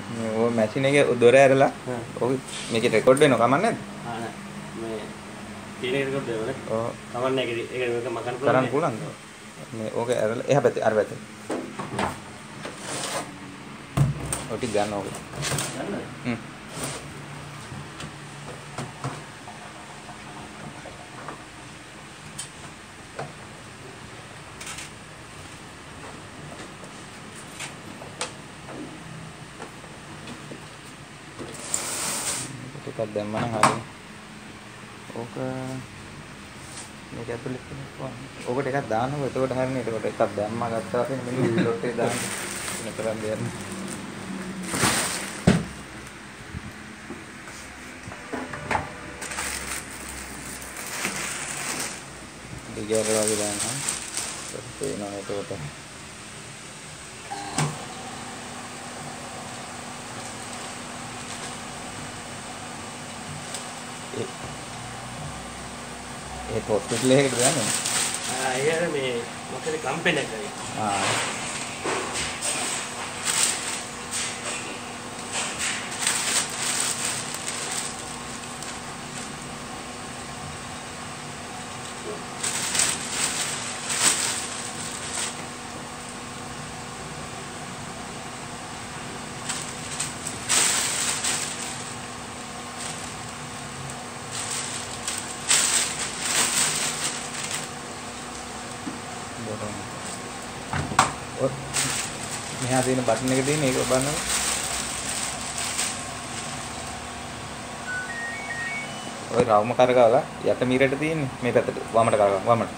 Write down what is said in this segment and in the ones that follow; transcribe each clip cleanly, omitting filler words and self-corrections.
මේ ඔය මැෂින් එකේ දොර ඇරලා ඔක මේකේ රෙකෝඩ් වෙනවා කමක් නැද්ද? නෑ මේ ටීනේ රෙකෝඩ් වෙනවනේ. ඔව්. කමක් නෑ ඒක මකන්න පුළුවන්. කරන්න පුළුවන්ද? මේ ඕක ඇරලා එහා පැත්තේ අර පැත්තේ. ඔය ටික ගන්න ඕක. ගන්නද? ටිකක් දැම්ම නම් හරියි. ඕක මේක ඇතුලේ තියෙනවා. ඕක ටිකක් දාන්නකො එතකොට හරිනේ. එතකොට එකක් දැම්මා ගත්තා වශයෙන් මෙන්න ස්ලොට් එක දාන්න. මෙතරම් දෙන්න. දිගට වගේ දාන්න. පේනවා එතකොට. ඒ හොස්පිටල් එකකට යන්නේ. ඒක මේ මොකද කම්පැනි එකයි. මෙහා තියෙන බටන් එක තියෙන ඒක බලන්න. ඔය රවුම කරගාලා යට මීරට තියෙන්නේ මේ පැත්තට වමට කරගන්න වමට.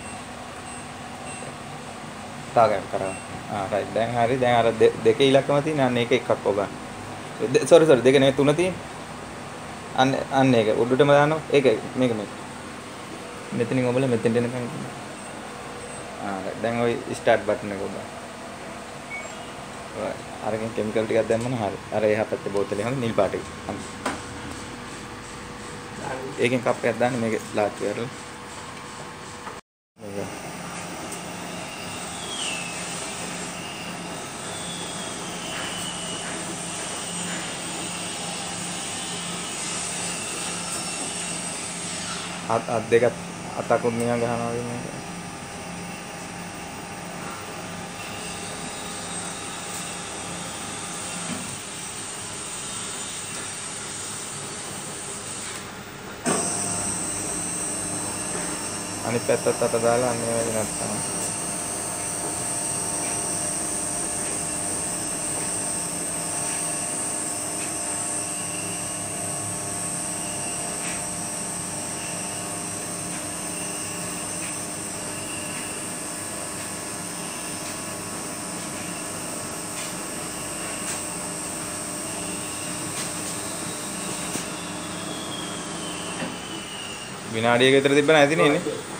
තාගන්න කරගන්න. රයිට් දැන් හරි දැන් අර දෙකේ ඉලක්කම තියෙන අන්න ඒක එකක් ඔබ. සෝරි දෙක නෙවෙයි තුන තියෙන. අන්න ඒක උඩටම දානවා. ඒක මේක මෙතනින් ඔබලා මෙතෙන්ට එනකන්. දැන් ওই ස්ටාර්ට් බටන් එක ඔබ. අරගෙන කෙමිකල් ටිකක් දැම්මම හරි. අර එහා පැත්තේ බෝතලේ හොඳ නිල් පාට එක. ඒකෙන් කප් එකක් දාන්න මේක ලාච්චු කරලා. අත් දෙකත් අතකුත් නිකන් ගහනවා වගේ මේක. අනිත් පැත්තත් අත දාලා අන්න ඒ වගේ නැත්තම් විනාඩියක විතර තිබ්බ නැතිනේ ඉන්නේ.